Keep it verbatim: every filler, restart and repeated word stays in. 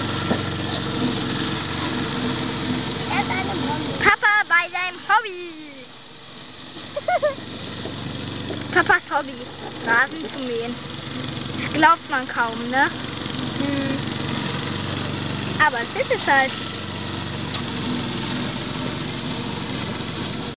Er ist eine Bombe. Papa bei seinem Hobby. Papas Hobby, Rasen zu mähen. Das glaubt man kaum, ne? Hm. Aber es ist es halt.